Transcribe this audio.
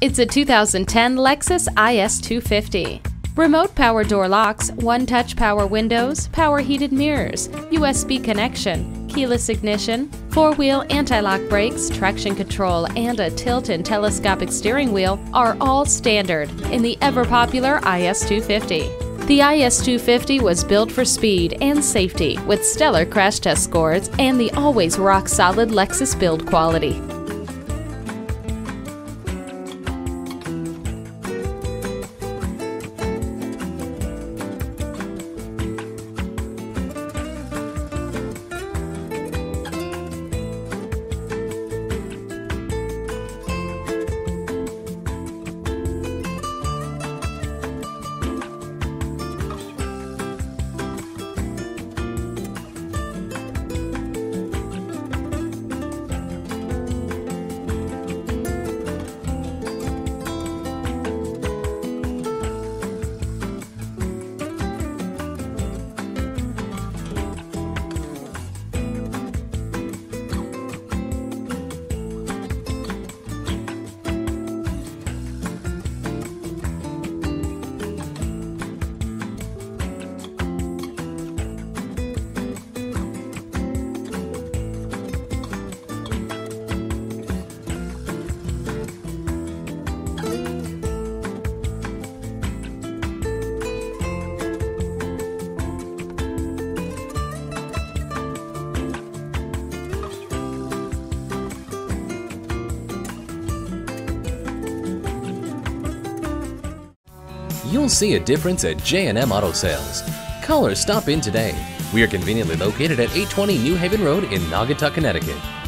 It's a 2010 Lexus IS 250. Remote power door locks, one-touch power windows, power heated mirrors, USB connection, keyless ignition, four-wheel anti-lock brakes, traction control, and a tilt and telescopic steering wheel are all standard in the ever-popular IS 250. The IS 250 was built for speed and safety with stellar crash test scores and the always rock-solid Lexus build quality. You'll see a difference at J&M Auto Sales. Call or stop in today. We are conveniently located at 820 New Haven Road in Naugatuck, Connecticut.